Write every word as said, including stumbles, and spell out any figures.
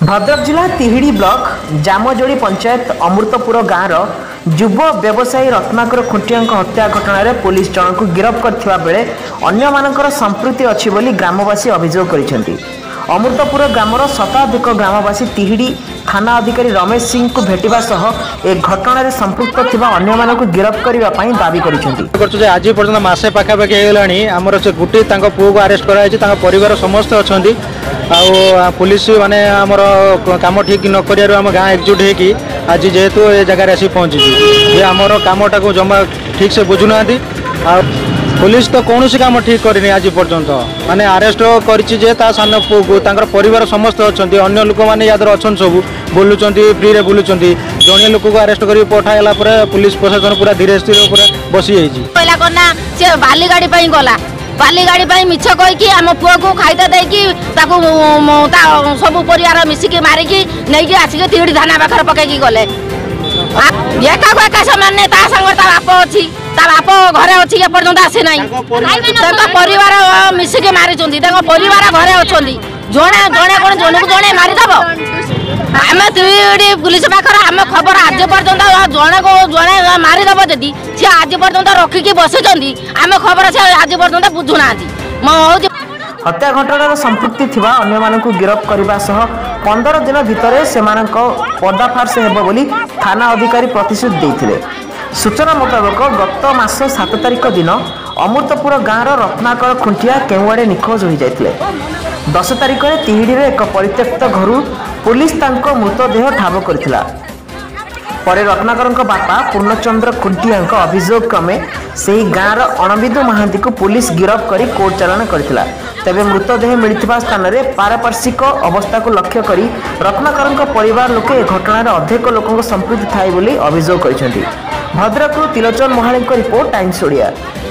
भद्रक जिला तिहिड़ी ब्लॉक जामजोड़ी पंचायत अमृतपुर गाँव युव व्यवसायी रत्नाकर खुंटिया हत्या घटना रे पुलिस जन को गिरफ्त करथिबा बेले अन्य मानकर संपृक्ति अछि बोली ग्रामवासी अभियोग करिसेंती। अमृतपुर ग्रामर शताधिक ग्रामवासी तिहिड़ी थाना अधिकारी रमेश सिंह को भेटिबा सह ए घटना रे संपृक्त थिबा अन्य मानक गिरफ्त करबा पई दाबी करिसेंती। आज पर्यंत मासे पाखा पाखी हेलानी हमर से गुटी तांको पुओ को अरेस्ट करायछि, तांको परिवार समस्त अछंती। आ पुलिस माने आमर काम ठीक न करियारु हम गाँ एकजुट होगी आज जेहेतु ये जगह आसी पहुँची ये आमर कामटा को जमा ठीक से बुझुना। पुलिस तो कौन सी काम ठीक करनी आज पर्यंत माने अरेस्ट कर सान पुओ परिवार समस्त अच्छा अन्य लोक मैंने याद अच्छा सब बुलूँ फ्री रे बुलूँ जड़े लोक को अरेस्ट कर पठाला पुलिस प्रशासन पूरा धीरे धीरे पूरा बसी जाइए। बाली गाड़ी गला बाली गाड़ी मिछ कहीकि आम पुओ को खाईता देकी सब परिवार मिसिकी मारिकी नहीं आसिक तिहिड़ी थाना पाखर पकईकी गले एका को एका सामान्य ता संग ता बाप अच्छी ता बाप घरे अच्छी एपर्यंत आसे ना परिवार मिसिकी मारी परिवार घरे अच्छा जड़े जड़े कौन जन को जड़े मारिदेव आम तिहिड़ी पुलिस पाखर आम खबर आज पर्यंत जड़े को जड़े मारिदेव जदि सी आज पर्यंत रखिकी बसुँच आम खबर से आज पर्यंत बुझुना। हत्या घटनार संपृक्ति थिबा अन्य मानकु गिरफ्त करबा सह पंद्रह दिन भितर सेमानक पर्दाफाश हेबो बोली थाना अधिकारी प्रतिश्रुति देइथिले। सूचना मुताबक गत मास सात तारिख दिन अमृतपुर गाँव रत्नाकर खुंटिया केउआड़े निखोज हो जाइथिले। दस तारिख में तिहिड़ी एक परित्यक्त घरू पुलिस तांको मृतदेह ठाब करथिला। परे रत्नाकर बापा पूर्णचंद्र खुंटिया अभियोग क्रमे से गाँव अणबिदु महांती को पुलिस गिरफ्त कर कोर्ट चालाण करथिला। तेबे मृतदेह मिलथिबा स्थान में पारपार्श्विक अवस्था को लक्ष्य करी रत्नाकर परिवार लोके घटनार अधिक लोकों संपृक्ति थाई बोली अभियोग करिसेंती। भद्रकरू तिलोचन महाली रिपोर्ट टाइम्स ओडिया।